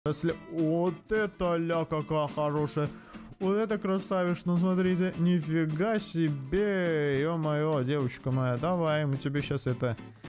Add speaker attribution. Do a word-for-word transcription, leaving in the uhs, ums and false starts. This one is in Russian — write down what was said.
Speaker 1: Если... Вот это ля какая хорошая. Вот это красавиш, ну смотрите, нифига себе, ё-моё, девочка моя, давай, мы тебе сейчас это